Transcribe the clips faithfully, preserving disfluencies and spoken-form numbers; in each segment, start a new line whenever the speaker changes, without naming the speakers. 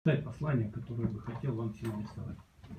прочитать послание, которое бы хотел вам всем адресовать.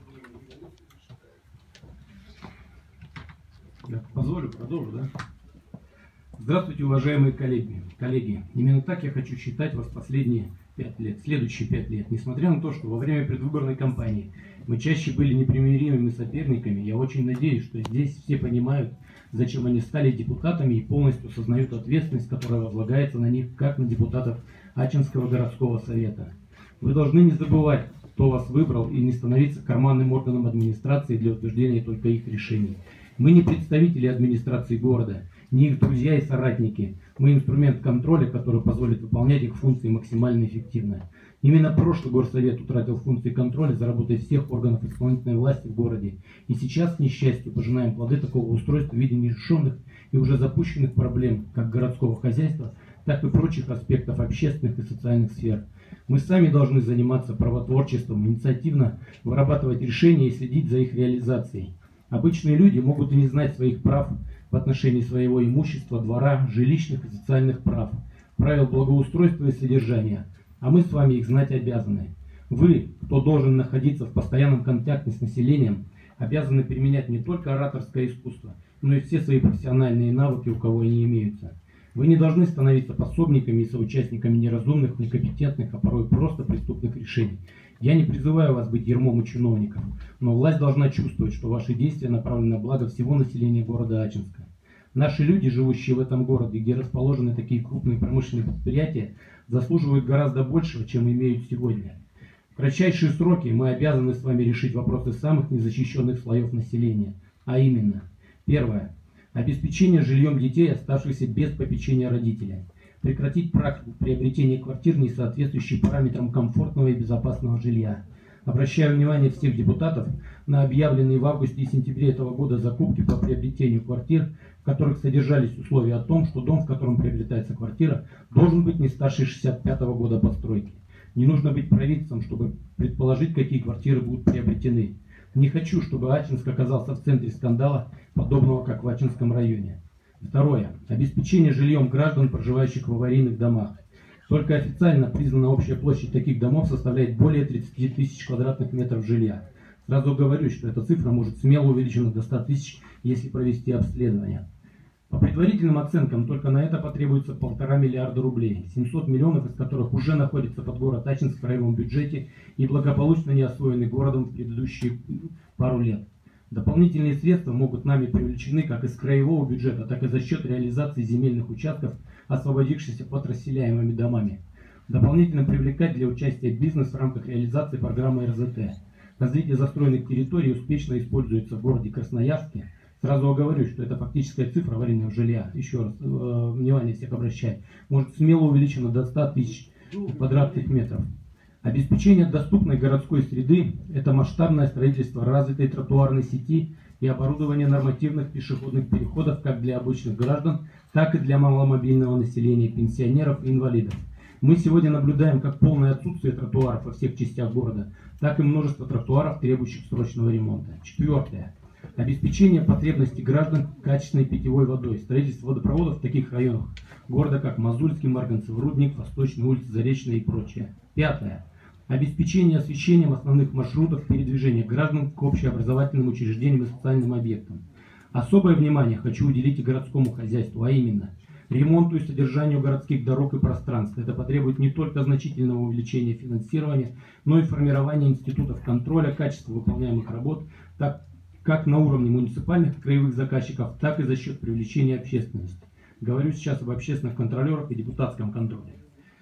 Я позволю, продолжу, да? Здравствуйте, уважаемые коллеги. коллеги. Именно так я хочу считать вас последние пять лет, следующие пять лет. Несмотря на то, что во время предвыборной кампании мы чаще были непримиримыми соперниками, я очень надеюсь, что здесь все понимают, зачем они стали депутатами и полностью осознают ответственность, которая возлагается на них, как на депутатов Ачинского городского совета. Вы должны не забывать, кто вас выбрал, и не становиться карманным органом администрации для утверждения только их решений. Мы не представители администрации города, не их друзья и соратники. Мы инструмент контроля, который позволит выполнять их функции максимально эффективно. Именно прошлый горсовет утратил функции контроля за работой всех органов исполнительной власти в городе. И сейчас, к несчастью, пожинаем плоды такого устройства в виде нерешенных и уже запущенных проблем как городского хозяйства, так и прочих аспектов общественных и социальных сфер. Мы сами должны заниматься правотворчеством, инициативно вырабатывать решения и следить за их реализацией. Обычные люди могут и не знать своих прав в отношении своего имущества, двора, жилищных и социальных прав, правил благоустройства и содержания, а мы с вами их знать обязаны. Вы, кто должен находиться в постоянном контакте с населением, обязаны применять не только ораторское искусство, но и все свои профессиональные навыки, у кого они имеются. Вы не должны становиться пособниками и соучастниками неразумных, некомпетентных, а порой просто преступных решений. Я не призываю вас быть ярмом у чиновников, но власть должна чувствовать, что ваши действия направлены на благо всего населения города Ачинска. Наши люди, живущие в этом городе, где расположены такие крупные промышленные предприятия, заслуживают гораздо большего, чем имеют сегодня. В кратчайшие сроки мы обязаны с вами решить вопросы самых незащищенных слоев населения, а именно: первое. Обеспечение жильем детей, оставшихся без попечения родителей. Прекратить практику приобретения квартир, не соответствующей параметрам комфортного и безопасного жилья. Обращаю внимание всех депутатов на объявленные в августе и сентябре этого года закупки по приобретению квартир, в которых содержались условия о том, что дом, в котором приобретается квартира, должен быть не старше шестьдесят пятого года постройки. Не нужно быть провидцем, чтобы предположить, какие квартиры будут приобретены. Не хочу, чтобы Ачинск оказался в центре скандала, подобного как в Ачинском районе. Второе. Обеспечение жильем граждан, проживающих в аварийных домах. Только официально признана общая площадь таких домов составляет более тридцати тысяч квадратных метров жилья. Сразу говорю, что эта цифра может смело увеличена до ста тысяч, если провести обследование. По предварительным оценкам, только на это потребуется полтора миллиарда рублей, семьсот миллионов из которых уже находятся под город Ачинск в краевом бюджете и благополучно не освоены городом в предыдущие пару лет. Дополнительные средства могут нами привлечены как из краевого бюджета, так и за счет реализации земельных участков, освободившихся под расселяемыми домами. Дополнительно привлекать для участия бизнес в рамках реализации программы эр зэ тэ. Развитие застроенных территорий успешно используется в городе Красноярске. Сразу оговорюсь, что это фактическая цифра аварийного жилья, еще раз, э, внимание всех обращаю, может смело увеличена до ста тысяч квадратных метров. Обеспечение доступной городской среды – это масштабное строительство развитой тротуарной сети и оборудование нормативных пешеходных переходов как для обычных граждан, так и для маломобильного населения, пенсионеров и инвалидов. Мы сегодня наблюдаем как полное отсутствие тротуаров во всех частях города, так и множество тротуаров, требующих срочного ремонта. Четвертое. Обеспечение потребностей граждан качественной питьевой водой. Строительство водопроводов в таких районах города, как Мозульский, Марганцев, Рудник, Восточная улица, Заречная и прочее. Пятое. Обеспечение освещением основных маршрутов передвижения граждан к общеобразовательным учреждениям и социальным объектам. Особое внимание хочу уделить и городскому хозяйству, а именно ремонту и содержанию городских дорог и пространств. Это потребует не только значительного увеличения финансирования, но и формирования институтов контроля качества выполняемых работ, так как на уровне муниципальных и краевых заказчиков, так и за счет привлечения общественности. Говорю сейчас об общественных контролерах и депутатском контроле.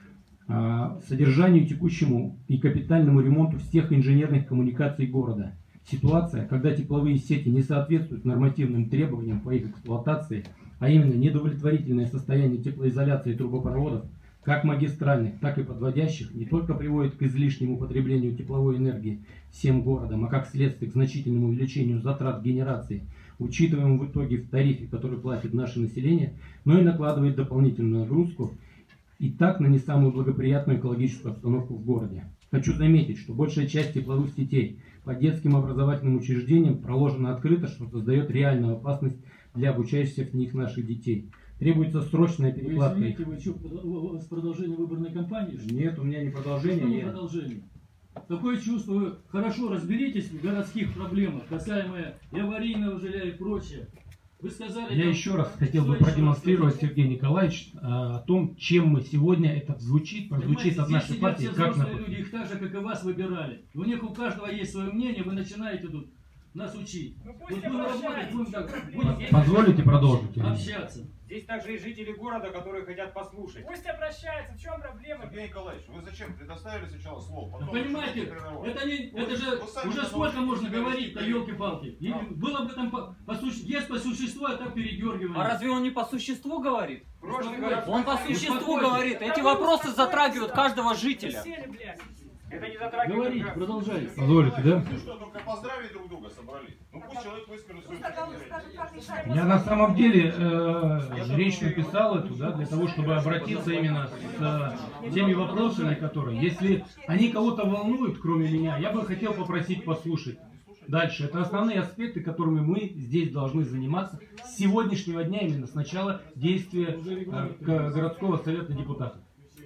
Содержанию, текущему и капитальному ремонту всех инженерных коммуникаций города. Ситуация, когда тепловые сети не соответствуют нормативным требованиям по их эксплуатации, а именно недовлетворительное состояние теплоизоляции трубопроводов, как магистральных, так и подводящих, не только приводит к излишнему потреблению тепловой энергии всем городом, а как следствие к значительному увеличению затрат генерации, учитываемым в итоге в тарифе, который платит наше население, но и накладывает дополнительную нагрузку и так на не самую благоприятную экологическую обстановку в городе. Хочу заметить, что большая часть тепловых сетей по детским образовательным учреждениям проложена открыто, что создает реальную опасность для обучающихся в них наших детей. Требуется срочная перекладка.
Вы извините, вы что, с продолжением выборной кампании?
Нет, у меня не продолжение.
Что не
я...
продолжение? Такое чувство, вы хорошо разберитесь в городских проблемах, касаемо и аварийного жилья и прочее. Вы сказали...
Я
там,
еще раз хотел бы продемонстрировать, Сергей Николаевич, о том, чем мы сегодня, это звучит, прозвучит от нашей партии, как на...
люди, их так же, как и вас, выбирали. У них у каждого есть свое мнение, вы начинаете тут нас учить. Ну, вот будем работать, будем так, будем
Позволите продолжить?
Общаться.
Здесь также и жители города, которые хотят послушать.
Пусть обращаются, в чем проблема?
Сергей Николаевич, вы зачем предоставили сначала слово? Потом
понимаете, это, не, это же уже сколько можно говорить-то, елки-палки. Было бы там по, по суще... есть по существу, а так передергиваем.
А разве он не по существу говорит?
Прошлый
Он по существу говорит. Эти вопросы затрагивают каждого жителя.
Это не затрагивает.
Говорите, продолжайте.
Позволите, да?
Ну что, только поздравить друг друга собрались. Ну пусть человек выскажет свою точку зрения.
Я на самом деле э, речь написал эту, да, для того, чтобы обратиться именно с э, теми вопросами, которые, если они кого-то волнуют, кроме меня, я бы хотел попросить послушать. Дальше. Это основные аспекты, которыми мы здесь должны заниматься с сегодняшнего дня, именно с начала действия э, городского совета депутатов.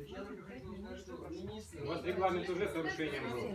У вас регламент уже с нарушением был.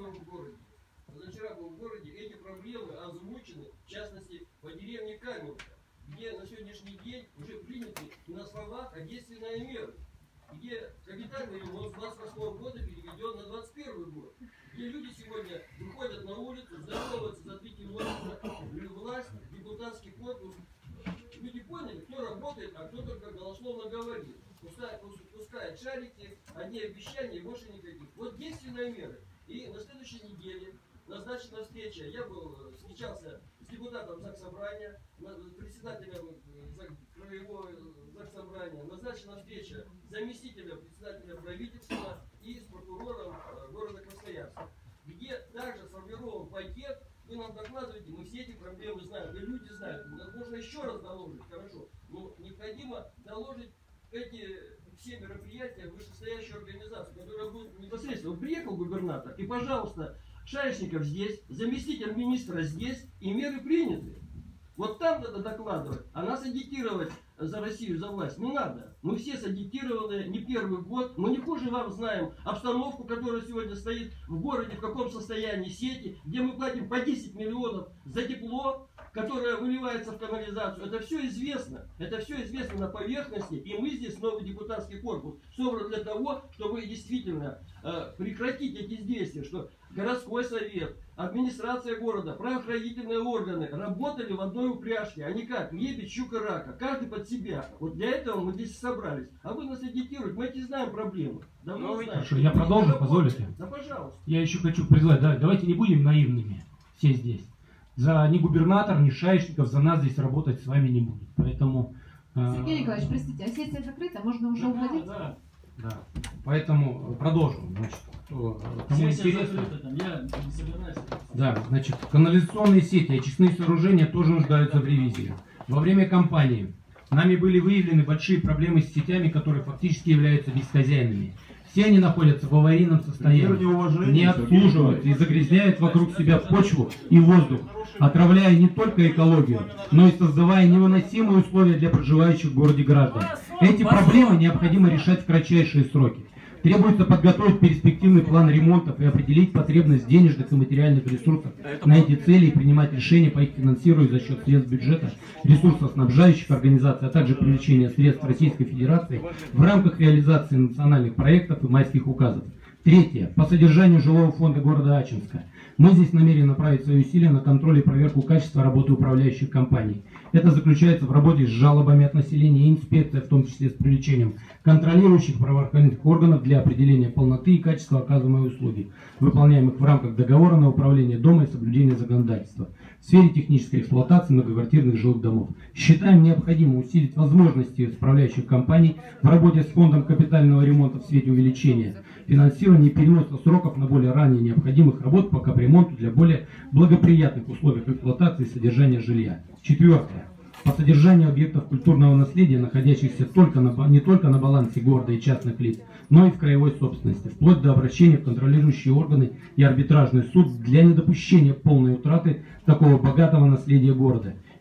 Позавчера был в городе, эти проблемы озвучены, в частности, по деревне Каменка, где на сегодняшний день уже приняты на словах, а действенная мера, где капитальный ремонт с двадцать восьмого года переведен на двадцать первый год, где люди сегодня выходят на улицу, здороваются за три километра, власть, депутатский корпус. Люди поняли, кто работает, а кто только голословно говорит. Пускай, пускает шарики, одни обещания, больше никаких. Вот действенные меры. И на следующей неделе назначена встреча. Я был, встречался с депутатом Заксобрания, председателем краевого Заксобрания. Назначена встреча с заместителем председателя правительства и с прокурором города Красноярска, где также сформирован пакет. Вы нам докладываете, мы все эти проблемы знаем, и люди знают. Можно еще раз доложить, хорошо. Но необходимо доложить эти все мероприятия вышестоящую организацию, которая будет непосредственно. Приехал губернатор, и, пожалуйста, Шаишников здесь, заместитель министра здесь, и меры приняты. Вот там надо докладывать, а нас агитировать за Россию, за власть не надо. Мы все сагитированы не первый год, но не хуже вам знаем обстановку, которая сегодня стоит в городе, в каком состоянии сети, где мы платим по десять миллионов за тепло, которое выливается в канализацию. Это все известно. Это все известно на поверхности. И мы здесь, новый депутатский корпус, собран для того, чтобы действительно э, прекратить эти действия, что городской совет, администрация города, правоохранительные органы работали в одной упряжке, а не как лебедь, щука, рака. Каждый под себя. Вот для этого мы здесь собрались. А вы нас агитируете. Мы эти знаем проблемы. Давно знаем.
Хорошо, я продолжу, позволите?
Да, пожалуйста.
Я еще хочу призвать, да, давайте не будем наивными все здесь. За ни губернатор, ни Шаишников за нас здесь работать с вами не будет. Поэтому...
Сергей Николаевич, простите, а сессия закрыта, можно уже уходить?
Да, да. Поэтому продолжим. Значит, кто, кому интересно.
Там, я не собираюсь.
Да, значит, канализационные сети, очистные сооружения тоже нуждаются в ревизии. Во время кампании нами были выявлены большие проблемы с сетями, которые фактически являются бесхозяйными. Все они находятся в аварийном состоянии, не обслуживают и загрязняют вокруг себя почву и воздух, отравляя не только экологию, но и создавая невыносимые условия для проживающих в городе граждан. Эти проблемы необходимо решать в кратчайшие сроки. Требуется подготовить перспективный план ремонтов и определить потребность денежных и материальных ресурсов на эти цели и принимать решения по их финансированию за счет средств бюджета, ресурсоснабжающих организаций, а также привлечения средств Российской Федерации в рамках реализации национальных проектов и майских указов. Третье. По содержанию жилого фонда города Ачинска. Мы здесь намерены направить свои усилия на контроль и проверку качества работы управляющих компаний. Это заключается в работе с жалобами от населения и инспекция, в том числе с привлечением контролирующих правоохранительных органов для определения полноты и качества оказываемой услуги, выполняемых в рамках договора на управление дома и соблюдения законодательства в сфере технической эксплуатации многоквартирных жилых домов. Считаем необходимо усилить возможности управляющих компаний в работе с фондом капитального ремонта в свете увеличения финансирования и переноса сроков на более ранее необходимых работ по капремонту для более благоприятных условий эксплуатации и содержания жилья. Четвертое. По содержанию объектов культурного наследия, находящихся только на, не только на балансе города и частных лиц, но и в краевой собственности, вплоть до обращения в контролирующие органы и арбитражный суд для недопущения полной утраты такого богатого наследия города.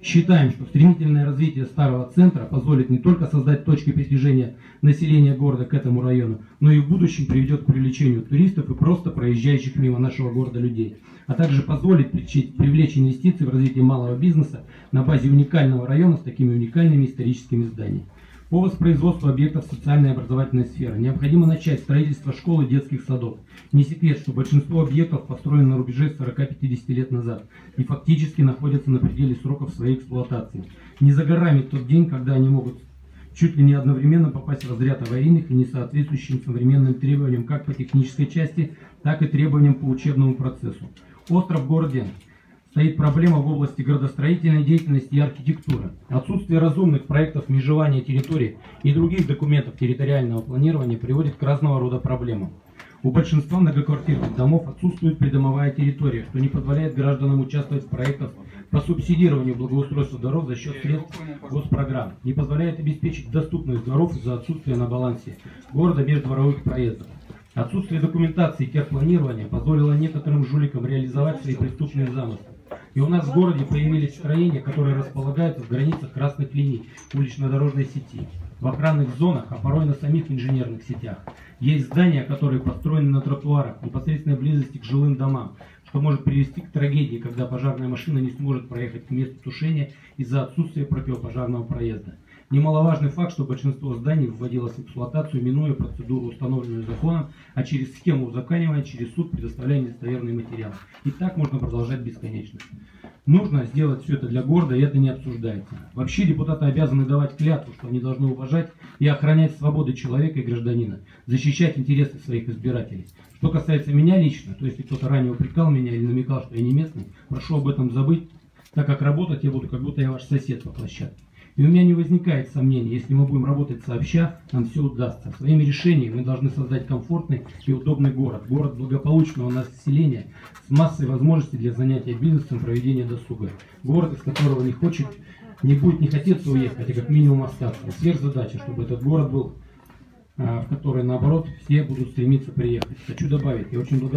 Считаем, что стремительное развитие старого центра позволит не только создать точки притяжения населения города к этому району, но и в будущем приведет к привлечению туристов и просто проезжающих мимо нашего города людей, а также позволит привлечь инвестиции в развитие малого бизнеса на базе уникального района с такими уникальными историческими зданиями. По воспроизводству объектов социальной и образовательной сферы необходимо начать строительство школ и детских садов. Не секрет, что большинство объектов построены на рубеже сорока-пятидесяти лет назад и фактически находятся на пределе сроков своей эксплуатации. Не за горами тот день, когда они могут чуть ли не одновременно попасть в разряд аварийных и не соответствующим современным требованиям как по технической части, так и требованиям по учебному процессу. Остро в городе стоит проблема в области градостроительной деятельности и архитектуры. Отсутствие разумных проектов межевания территорий и других документов территориального планирования приводит к разного рода проблемам. У большинства многоквартирных домов отсутствует придомовая территория, что не позволяет гражданам участвовать в проектах по субсидированию благоустройства дорог за счет средств госпрограмм, не позволяет обеспечить доступность дорог из-за отсутствия на балансе города междворовых проездов. Отсутствие документации техпланирования позволило некоторым жуликам реализовать свои преступные замыслы. И у нас в городе появились строения, которые располагаются в границах красных линий улично-дорожной сети, в охранных зонах, а порой на самих инженерных сетях. Есть здания, которые построены на тротуарах, в непосредственной близости к жилым домам, что может привести к трагедии, когда пожарная машина не сможет проехать к месту тушения из-за отсутствия противопожарного проезда. Немаловажный факт, что большинство зданий вводилось в эксплуатацию, минуя процедуру, установленную законом, а через схему узаконивания, через суд предоставляя недостоверные материалы. И так можно продолжать бесконечно. Нужно сделать все это для города, и это не обсуждается. Вообще депутаты обязаны давать клятву, что они должны уважать и охранять свободы человека и гражданина, защищать интересы своих избирателей. Что касается меня лично, то если кто-то ранее упрекал меня или намекал, что я не местный, прошу об этом забыть, так как работать я буду, как будто я ваш сосед по площадке. И у меня не возникает сомнений, если мы будем работать сообща, нам все удастся. Своими решениями мы должны создать комфортный и удобный город. Город благополучного населения с массой возможностей для занятия бизнесом, проведения досуга. Город, из которого не хочет, не будет не хотеться уехать, а как минимум остаться. Сверхзадача, чтобы этот город был, в который, наоборот, все будут стремиться приехать. Хочу добавить, я очень благодарен.